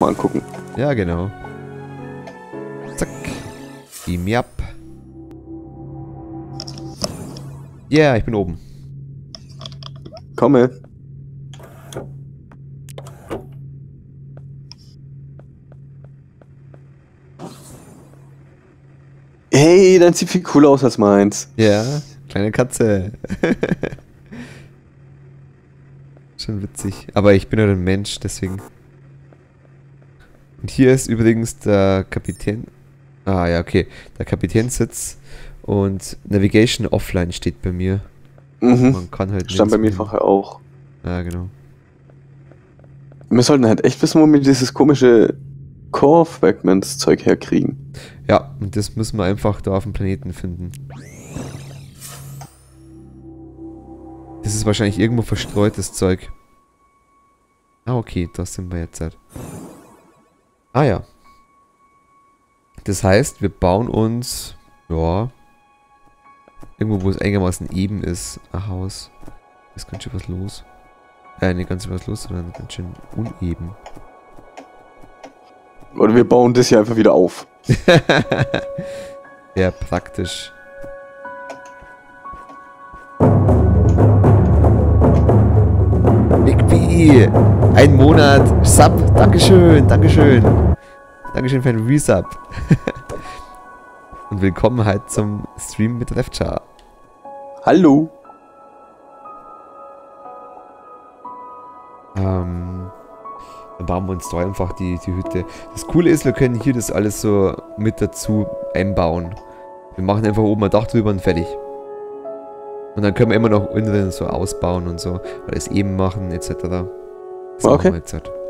angucken. Ja, genau. Zack. Beam me up. Yeah, ich bin oben. Komme. Hey, dein sieht viel cooler aus als meins. Ja, kleine Katze. Schon witzig. Aber ich bin ja ein Mensch, deswegen. Und hier ist übrigens der Kapitän. Ah ja, okay. Der Kapitänssitz und Navigation Offline steht bei mir. Mhm. Man kann halt Stand bei mir hin. vorher auch. Ja, genau. Wir sollten halt echt wissen, wo wir dieses komische Core-Fragments-Zeug herkriegen. Ja, und das müssen wir einfach da auf dem Planeten finden. Das ist wahrscheinlich irgendwo verstreutes Zeug. Ah, okay, da sind wir jetzt halt. Ah ja. Das heißt, wir bauen uns, ja, irgendwo, wo es einigermaßen eben ist, ein Haus. Ist ganz schön was los. Nicht ganz schön was los, sondern ganz schön uneben. Oder wir bauen das hier einfach wieder auf. Ja, praktisch. Bigby! Ein Monat Sub. Dankeschön, Dankeschön. Dankeschön für den Resub. Und willkommen halt zum Stream mit Refchar. Hallo. Dann bauen wir uns da einfach die Hütte. Das Coole ist, wir können hier das alles so mit dazu einbauen. Wir machen einfach oben ein Dach drüber und fertig. Und dann können wir immer noch innen so ausbauen und so. Alles eben machen, etc. Das machen wir jetzt halt.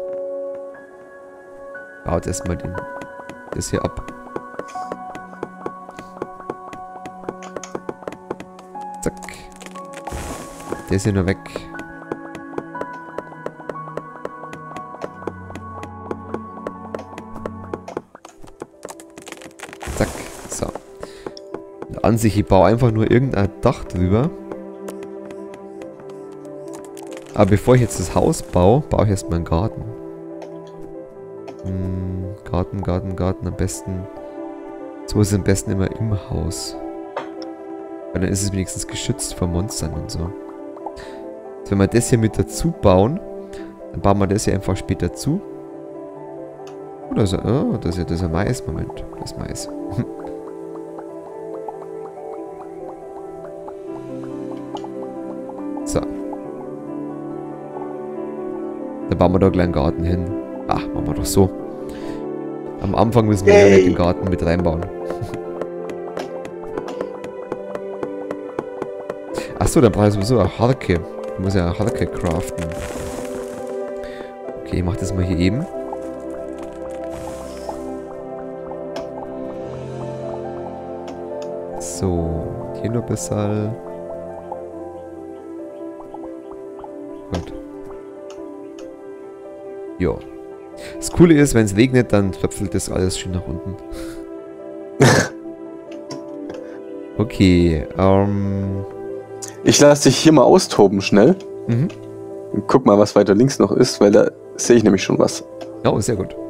Baut erstmal das hier ab. Zack. Der ist hier nur weg. Zack. So. An sich, ich baue einfach nur irgendein Dach drüber. Aber bevor ich jetzt das Haus baue, baue ich erstmal einen Garten. Garten am besten. So ist es am besten immer im Haus. Weil dann ist es wenigstens geschützt vor Monstern und so. Also wenn wir das hier mit dazu bauen, dann bauen wir das hier einfach später zu. Oder so, oh, das ist ein Mais. Moment, das ist Mais. So. Dann bauen wir da gleich einen Garten hin. Ach, machen wir doch so. Am Anfang müssen wir ja nicht den Garten mit reinbauen. Achso, dann brauche ich sowieso eine Harke. Ich muss ja eine Harke craften. Okay, ich mach das mal hier eben. So, hier noch ein bisschen. Gut. Jo. Das Coole ist, wenn es regnet, dann tröpfelt das alles schön nach unten. Okay, Ich lasse dich hier mal austoben, schnell. Mhm. Und guck mal, was weiter links noch ist, weil da sehe ich nämlich schon was. Oh, sehr gut.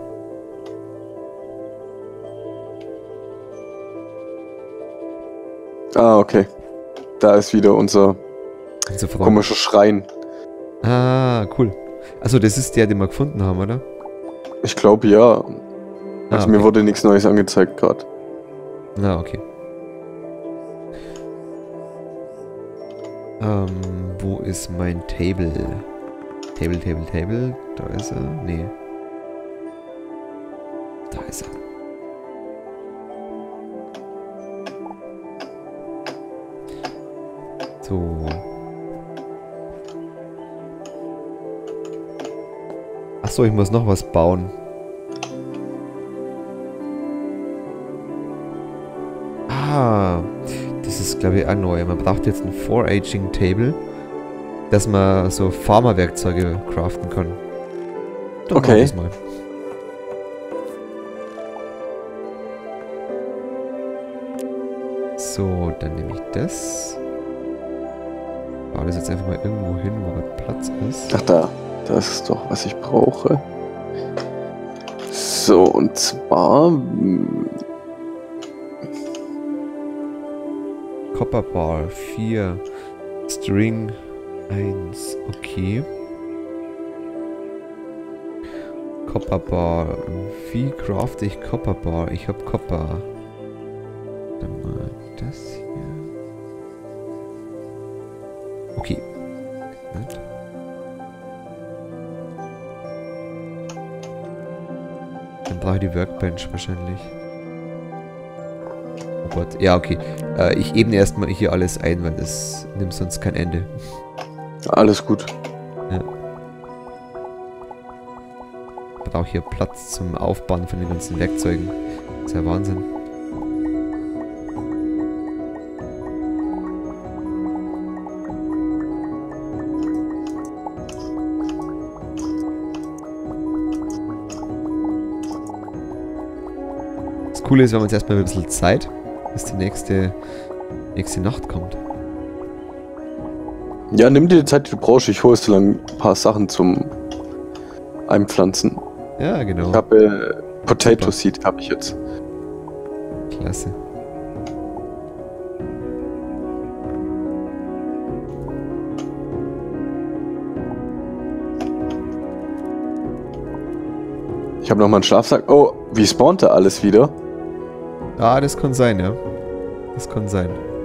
Ah, okay. Da ist wieder unser Freund. komischer Schrein. Ah, cool. Also das ist der, den wir gefunden haben, oder? Ich glaube, ja. Also okay. mir wurde nichts Neues angezeigt gerade. Ah, okay. Wo ist mein Table? Table. Da ist er. Nee. Da ist er. So. Achso, ich muss noch was bauen. Ah. Das ist, glaube ich, auch neu. Man braucht jetzt ein Foraging Table, dass man so Farmerwerkzeuge craften kann. Dann okay. Das mal. So, dann nehme ich das. Baue das jetzt einfach mal irgendwo hin, wo gerade Platz ist. Ach da. Das ist doch, was ich brauche. So, und zwar... Copper Bar 4. String 1. Okay. Copper Bar. Wie crafte ich Copper Bar? Ich habe Copper. Dann mal das hier. Okay. Gut. Dann brauche ich die Workbench wahrscheinlich. Oh Gott. Ja, okay. Ich ebne erstmal hier alles ein, weil das nimmt sonst kein Ende. Alles gut. Ja. Ich brauche hier Platz zum Aufbauen von den ganzen Werkzeugen. Das ist ja Wahnsinn. Das Coole ist, wir haben jetzt erstmal ein bisschen Zeit, bis die nächste Nacht kommt. Ja, nimm dir die Zeit, die du brauchst. Ich hole so lange ein paar Sachen zum Einpflanzen. Ja, genau. Ich habe Potato Seed habe ich jetzt. Klasse. Ich habe nochmal einen Schlafsack. Oh, wie spawnt da alles wieder? Ah, das kann sein, ja. Das kann sein.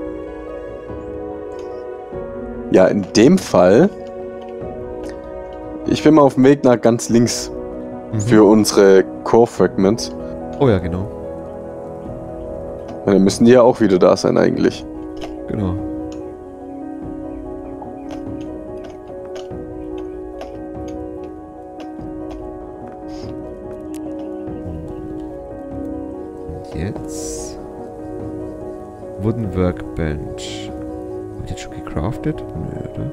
Ja, in dem Fall... Ich bin mal auf dem Weg nach ganz links. Für unsere Core Fragments. Oh ja, genau. Ja, dann müssen die ja auch wieder da sein eigentlich. Genau. Und jetzt Wooden Workbench. Hab ich jetzt schon gecraftet? Nö, oder?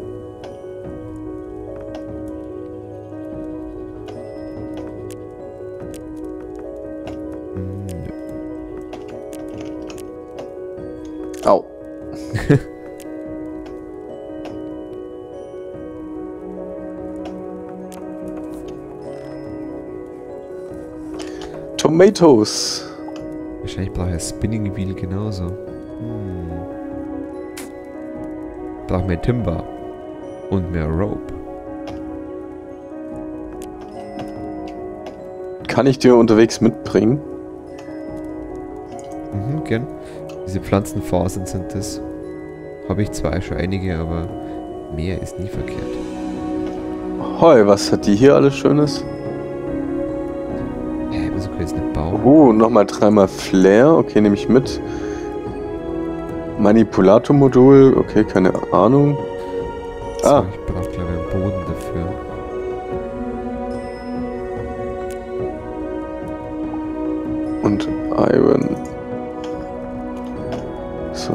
Au. Tomatoes. Wahrscheinlich brauche ich ein Spinning Wheel genauso. Brauche mehr Timber. Und mehr Rope. Kann ich dir unterwegs mitbringen? Gern. Diese Pflanzenfasern sind das. Habe ich zwar schon einige, aber mehr ist nie verkehrt. Hoi, was hat die hier alles Schönes? Wieso kann ich jetzt nicht bauen? Nochmal 3-mal Flare. Okay, nehme ich mit. Manipulator-Modul. Okay, keine Ahnung. So, ich brauche, glaube ich, einen Boden dafür. Und Iron. So.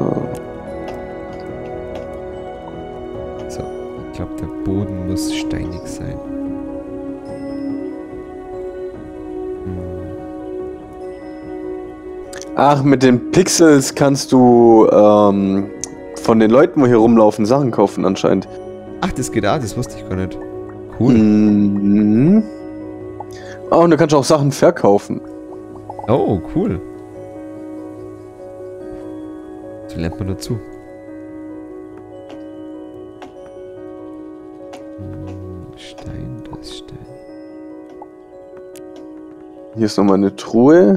So, ich glaube, der Boden muss steinig sein. Ach, mit den Pixels kannst du von den Leuten, wo hier rumlaufen, Sachen kaufen anscheinend. Ach, das geht auch, das wusste ich gar nicht. Cool. Mhm. Oh, und du kannst auch Sachen verkaufen. Oh, cool. So lernt man dazu. Stein, da ist Stein. Hier ist nochmal eine Truhe.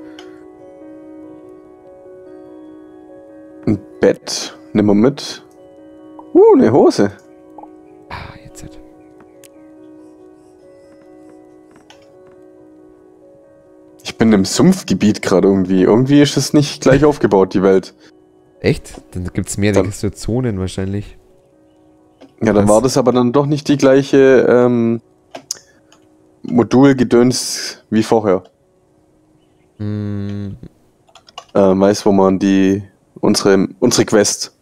Ein Bett. Nimm mal mit. Eine Hose. Ah, jetzt hat. Ich bin im Sumpfgebiet gerade irgendwie. Irgendwie ist es nicht gleich aufgebaut, die Welt. Echt? Dann gibt es mehrere Zonen wahrscheinlich. Ja, dann war das aber dann doch nicht die gleiche Modulgedöns wie vorher. Weißt, wo man unsere Quest.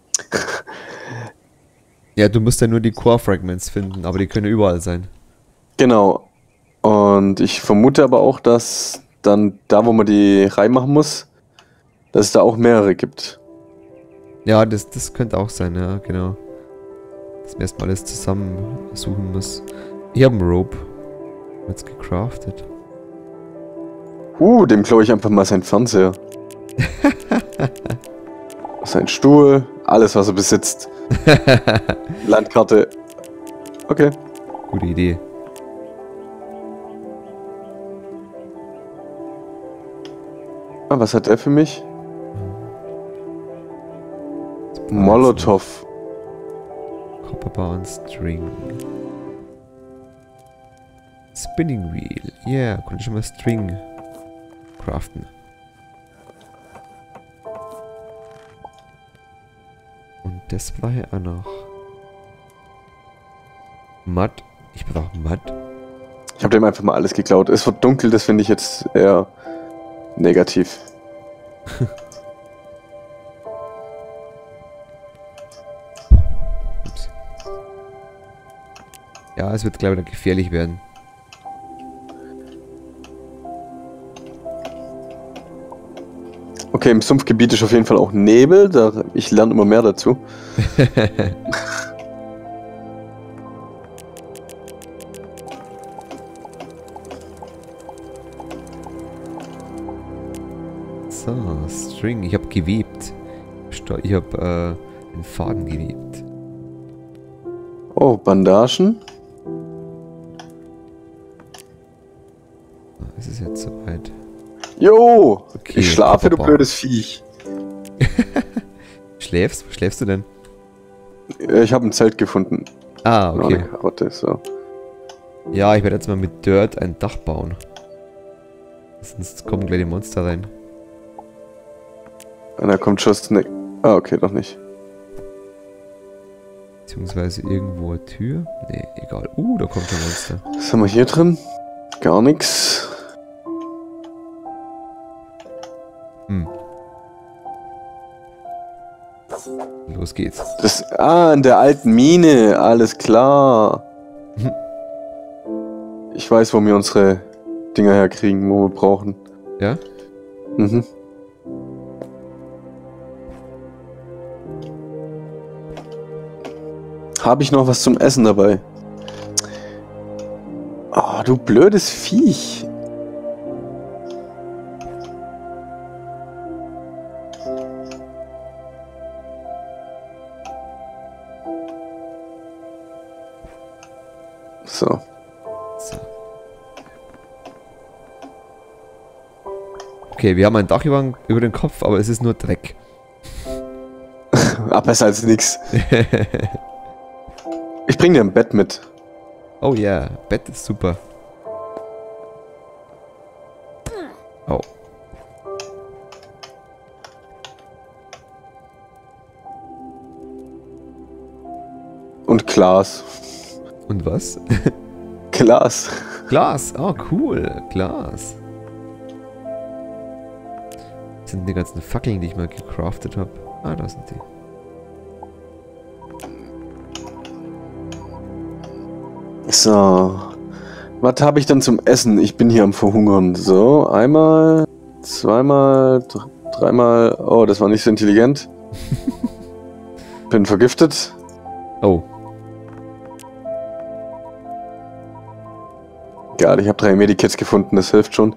Ja, du musst ja nur die Core Fragments finden, aber die können überall sein. Genau. Und ich vermute aber auch, dass dann da, wo man die reinmachen muss, dass es da auch mehrere gibt. Ja, das könnte auch sein, ja, genau. Dass man erstmal alles zusammen suchen muss. Ich habe einen Rope. Jetzt gecraftet. Dem klaue ich einfach mal seinen Fernseher. Sein Stuhl, alles was er besitzt. Landkarte. Okay. Gute Idee. Ah, was hat er für mich? Molotow. Copper and String. Spinning Wheel. Yeah, konnte schon mal String craften. Und das war hier auch noch. Mud. Ich brauche Mud. Ich habe dem einfach mal alles geklaut. Es wird dunkel, das finde ich jetzt eher negativ. Ups. Ja, es wird, glaube ich, noch gefährlich werden. Okay, im Sumpfgebiet ist auf jeden Fall auch Nebel. Ich lerne immer mehr dazu. So, String. Ich habe gewebt. Ich habe einen Faden gewebt. Oh, Bandagen. Es ist jetzt soweit. Jo! Okay, Ich schlafe, du Papa. blödes Viech. Schläfst? Wo schläfst du denn? Ich habe ein Zelt gefunden. Ah, Oh, okay. eine Karotte, so. Ja, ich werde jetzt mal mit Dirt ein Dach bauen. Sonst kommen gleich die Monster rein. Und da kommt schon Snake. Ah, okay, doch nicht. Beziehungsweise irgendwo eine Tür. Nee, egal. Da kommt ein Monster. Was haben wir hier drin? Gar nichts. Hm. Los geht's. In der alten Mine. Alles klar. Ich weiß, wo wir unsere Dinger herkriegen, wo wir brauchen. Ja? Mhm. Habe ich noch was zum Essen dabei? Ah, du blödes Viech. So. So. Okay, wir haben ein Dach über den Kopf, aber es ist nur Dreck. Besser als nix. Ich bring dir ein Bett mit. Oh ja, Bett ist super. Oh. Und Glas. Und was? Glas. Glas. Oh, cool. Glas. Das sind die ganzen Fackeln, die ich mal gecraftet habe. Ah, da sind die. So. Was habe ich denn zum Essen? Ich bin hier am Verhungern. So, einmal, zweimal, dreimal. Oh, das war nicht so intelligent. Bin vergiftet. Oh. Egal, ich habe 3 Medikits gefunden, das hilft schon.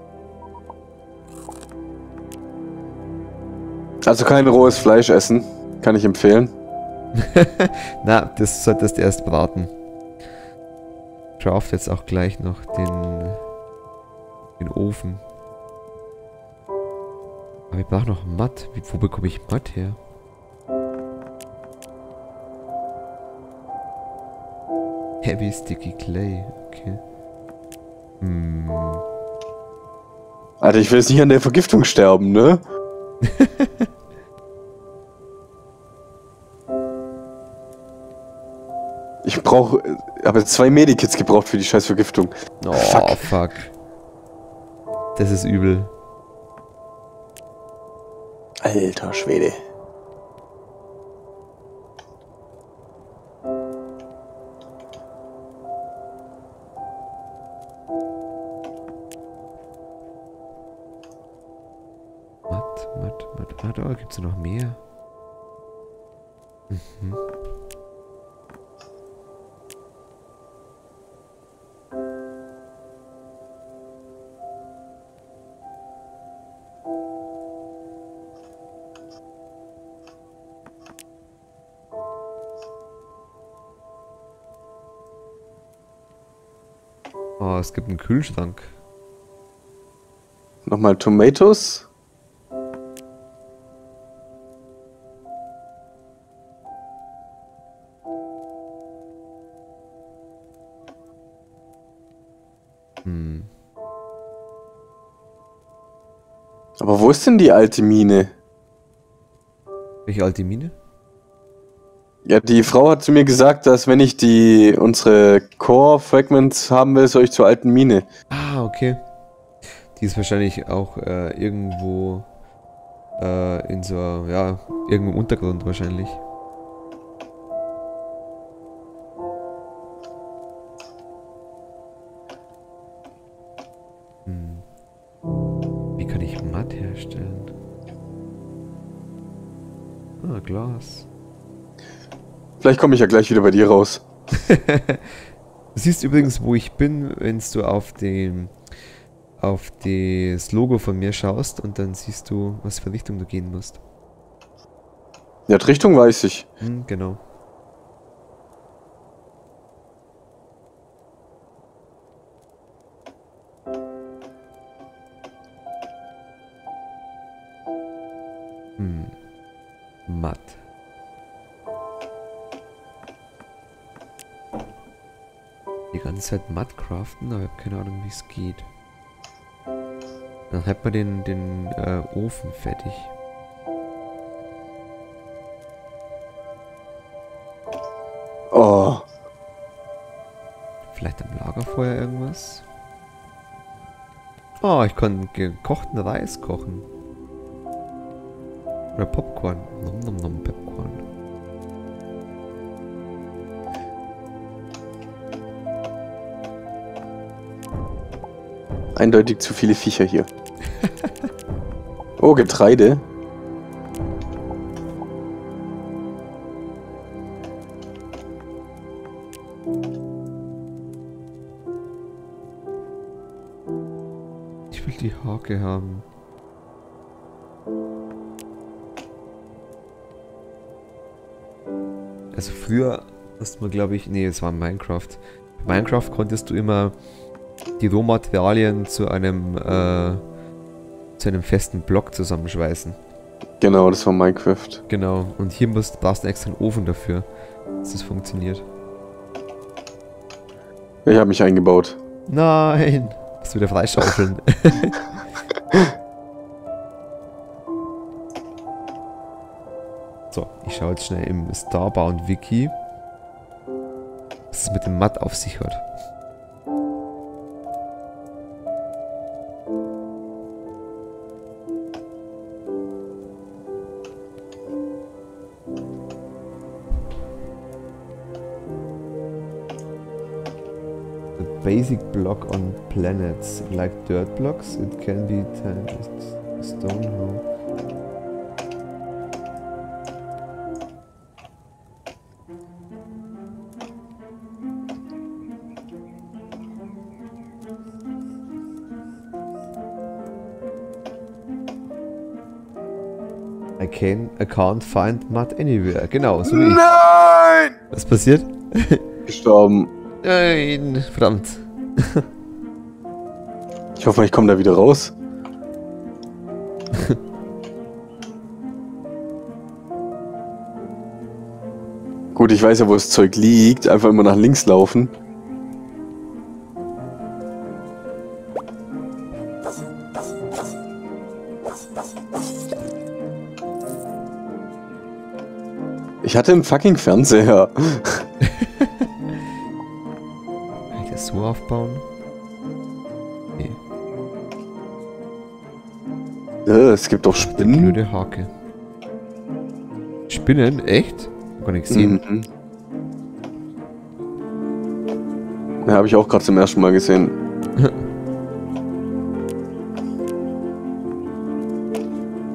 Also kein rohes Fleisch essen. Kann ich empfehlen. Na, das solltest du erst braten. Craft jetzt auch gleich noch den Ofen. Aber ich brauche noch Matt. Wo bekomme ich Matt her? Heavy Sticky Clay. Okay. Hm. Alter, ich will jetzt nicht an der Vergiftung sterben, ne? Ich habe jetzt 2 Medikits gebraucht für die scheiß Vergiftung. Oh, fuck. Das ist übel. Alter Schwede. Matt. Ah, da gibt's noch mehr. Mhm. Oh, es gibt einen Kühlschrank. Nochmal Tomatoes. Hm. Aber wo ist denn die alte Mine? Welche alte Mine? Ja, die Frau hat zu mir gesagt, dass wenn ich unsere Core Fragments haben will, soll ich zur alten Mine. Ah, okay. Die ist wahrscheinlich auch irgendwo in so, ja, irgendwo im Untergrund wahrscheinlich. Hm. Wie kann ich Matt herstellen? Ah, Glas. Vielleicht komme ich ja gleich wieder bei dir raus. Du siehst übrigens, wo ich bin, wenn du auf das Logo von mir schaust und dann siehst du, was für Richtung du gehen musst. Ja, die Richtung weiß ich. Hm, genau. Hm. Matt. Die ganze Zeit Matt craften, aber ich habe keine Ahnung, wie es geht. Dann hat man den Ofen fertig. Oh. Vielleicht am Lagerfeuer irgendwas? Oh, ich kann gekochten Reis kochen. Oder Popcorn. Nom nom nom Popcorn. Eindeutig zu viele Viecher hier. Oh, Getreide. Ich will die Hake haben. Also früher hast man, glaube ich, nee, es war Minecraft. Bei Minecraft konntest du immer die Rohmaterialien zu einem festen Block zusammenschweißen. Genau, das war Minecraft. Genau. Und hier brauchst du extra einen Ofen dafür, dass das funktioniert. Ich habe mich eingebaut. Nein! Hast du wieder freischaufeln. So, ich schaue jetzt schnell im Starbound Wiki, was es mit dem Matt auf sich hat. The basic block on planets, like dirt blocks, it can be turned into stone hole. I can't find mud anywhere. Genau, so wie ich. Nein! Was passiert? Gestorben. Nein, verdammt. Ich hoffe, ich komme da wieder raus. Gut, ich weiß ja, wo das Zeug liegt. Einfach immer nach links laufen. Ich hatte einen fucking Fernseher. Kann ich das so aufbauen? Nee. Es gibt doch Spinnen. Blöde Hake. Spinnen? Echt? Hab gar nicht gesehen. Mhm. Ja, habe ich auch gerade zum ersten Mal gesehen.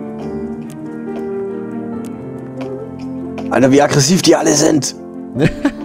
Alter, wie aggressiv die alle sind.